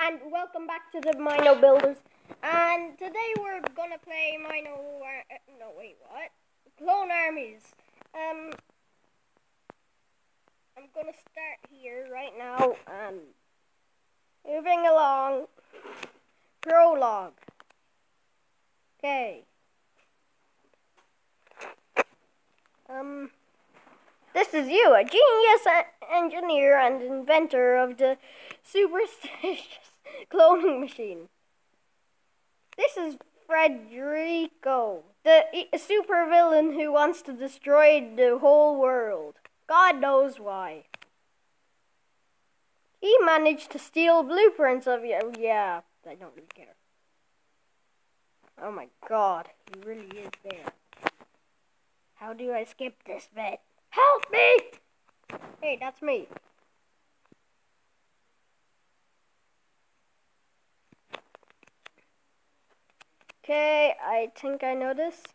and welcome back to the Mino Builders. And today we're gonna play Clone Armies. I'm gonna start here right now. Moving along. Prologue. Okay. This is you, a genius engineer and inventor of the superstitious cloning machine. This is Frederico, the supervillain who wants to destroy the whole world. God knows why. He managed to steal blueprints of you. Yeah, I don't really care. Oh my God, he really is there. How do I skip this bit? Help me! Hey, that's me. Okay, I think I know this.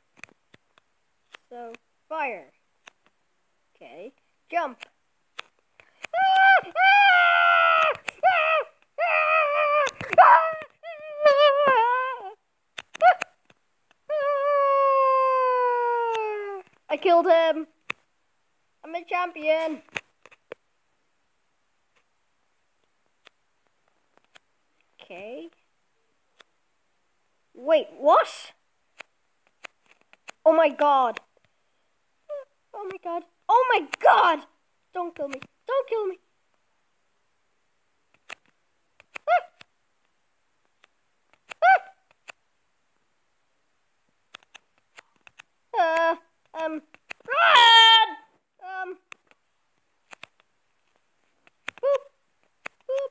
So, fire. Okay, jump. I killed him. I'm a champion. Okay. Wait, what? Oh my God. Oh my God. Oh my God. Don't kill me. Don't kill me. Run! Boop. Boop.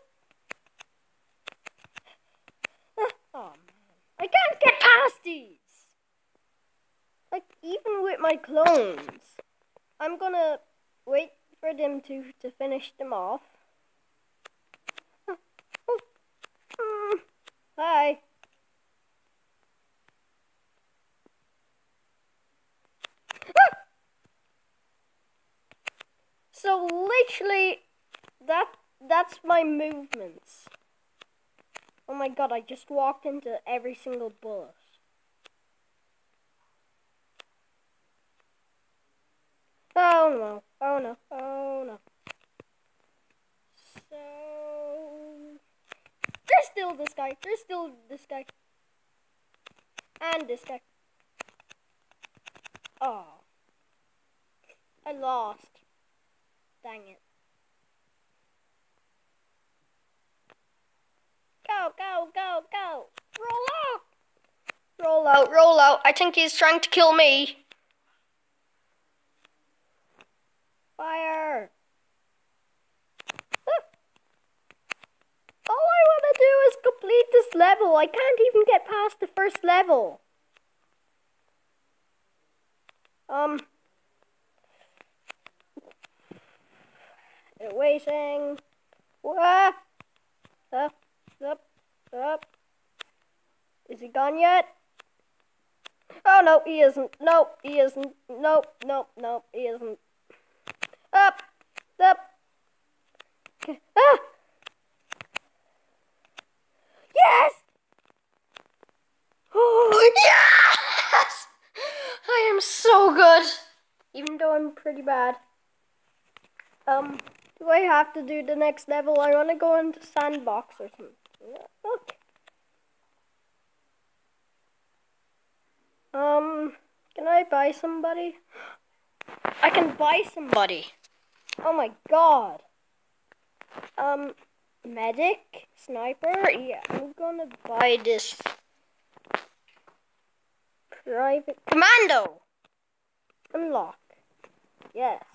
Oh man. I can't get past these. Like, even with my clones. I'm gonna wait for them to finish them off. Hi. So literally, that's my movements. Oh my God, I just walked into every single bullet. Oh no, oh no, oh no. So, there's still this guy, and this guy. Oh, I lost. Dang it. Go, go, go, go. Roll out. Roll out, roll out. I think he's trying to kill me. Fire. All I want to do is complete this level. I can't even get past the first level. Waiting. What? Up. Is he gone yet? Oh, no, he isn't. No, he isn't. No, he isn't. Up. Okay. Ah! Yes! Oh, yes! I am so good. Even though I'm pretty bad. Do I have to do the next level? I want to go into sandbox or something. Okay. Can I buy somebody? I can buy somebody. Oh my God. Medic, sniper. Yeah, I'm gonna buy this. Private commando. Unlock. Yes.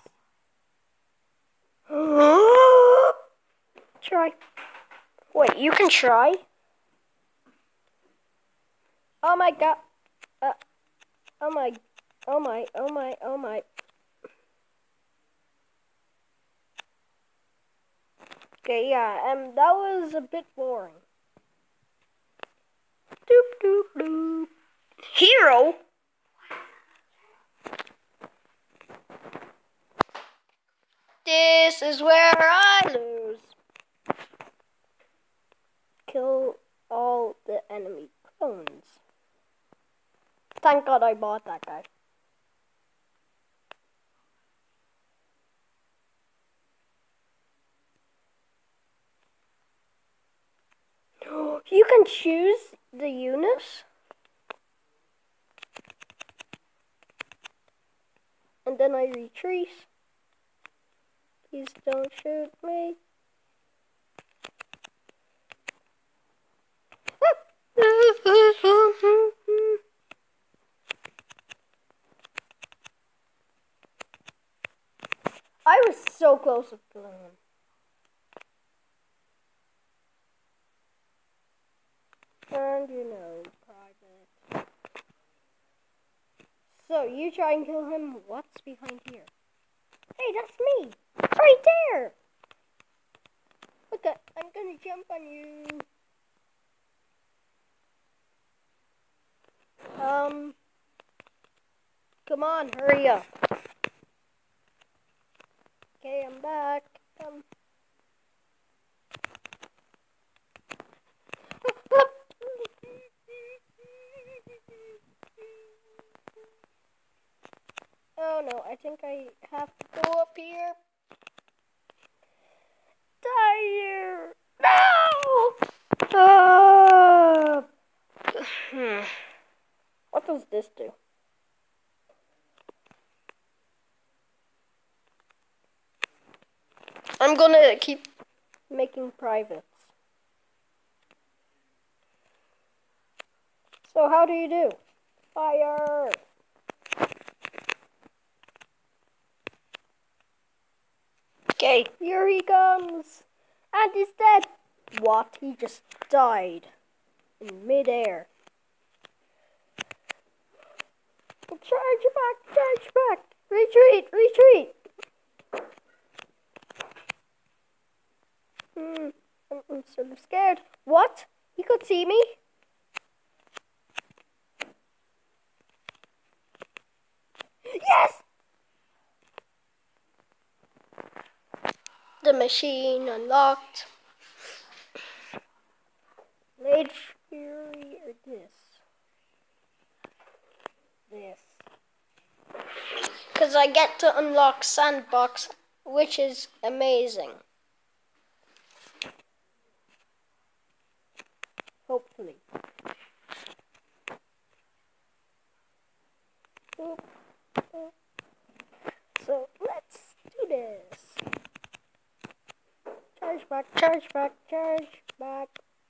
Try. Wait, you can try? Oh my God. Oh my. Okay, yeah, that was a bit boring. Doop doop doop. Hero? This is where I lose. kill all the enemy clones. Thank God I bought that guy. You can choose the unit. And then I retreat. Please don't shoot me. I was so close to killing him. And you know, private. So you try and kill him. What's behind here? Hey, that's me. Right there. Look, I'm gonna jump on you. Come on, hurry up. Okay, I'm back. Oh no, I think I have to go up here. Die here. No! What does this do? I'm gonna keep making privates. So how do you do? Fire! Okay, here he comes! And he's dead! What? He just died in midair. Charge back! Charge back! Retreat! Retreat! I'm sort of scared. What? He could see me? Yes! The machine unlocked. Blade Fury or this? This. Because I get to unlock Sandbox, which is amazing. Hopefully. So let's do this. Charge back, charge back, charge back.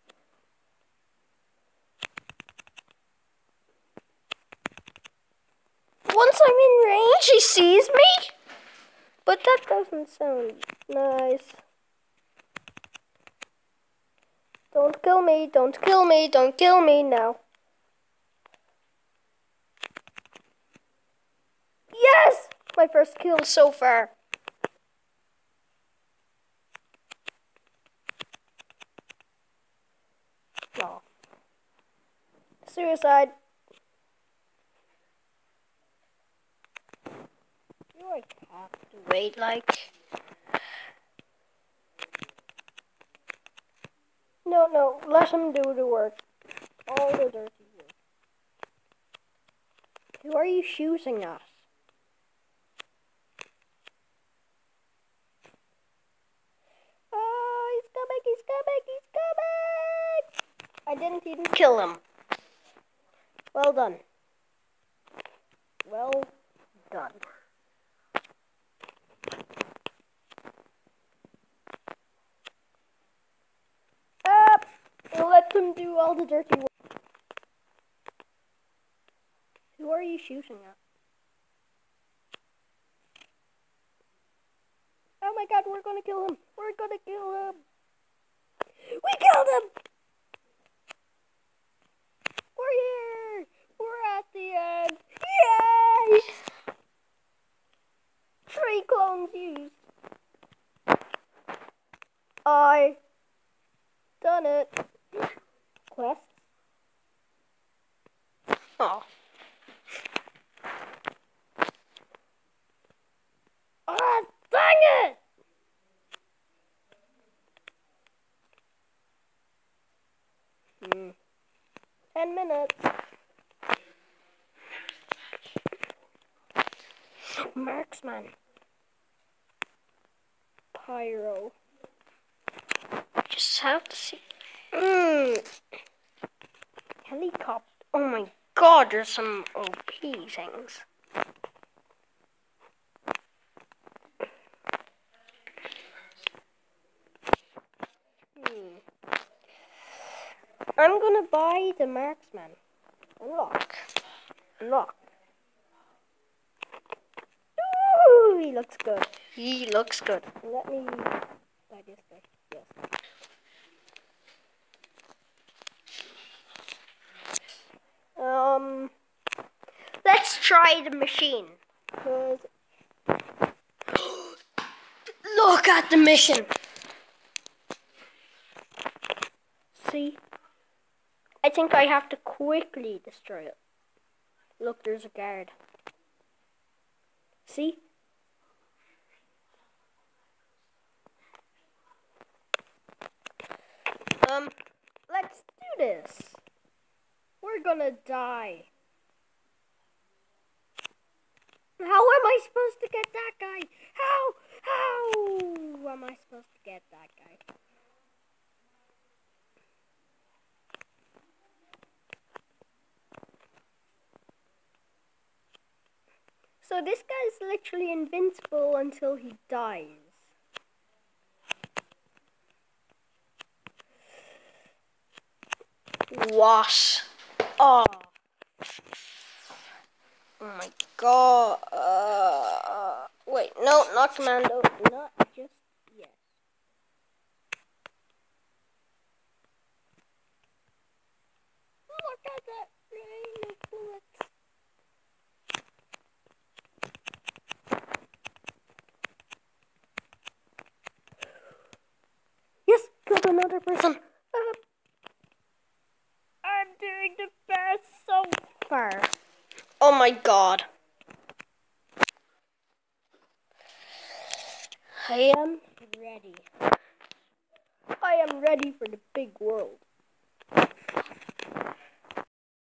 Once I'm in range, he sees me? But that doesn't sound nice. Don't kill me, don't kill me, don't kill me now. Yes! My first kill so far. No. Suicide. Do I have to wait like? No, let him do the work. All the dirty work. Who are you shooting at? Oh, he's coming, he's coming, he's coming! I didn't even kill him. Well done. Well done. Let them do all the dirty work. Who are you shooting at? Oh my god, we're gonna kill him. We're gonna kill him. We killed him! We're here! We're at the end. Yay! 3 clones used. I done it. Quest. Oh. Ah, dang it! 10 minutes. Marksman. Pyro. Just have to see. Helicopter. Oh my god, there's some OP things. I'm gonna buy the Marksman. Unlock. Unlock. Ooh, he looks good. He looks good. Let me buy this guy. Yes. Let's try the machine. Look at the mission. See? I think I have to quickly destroy it. Look, there's a guard. See? Let's do this. We're gonna die. How am I supposed to get that guy? How am I supposed to get that guy? So this guy's literally invincible until he dies. What? Oh. Oh my god. Wait, no, not commando. Not just yet. Look at that rain of bullets. Yes, killed another person. I'm doing the best so far. Oh my god. I am ready. I am ready for the big world.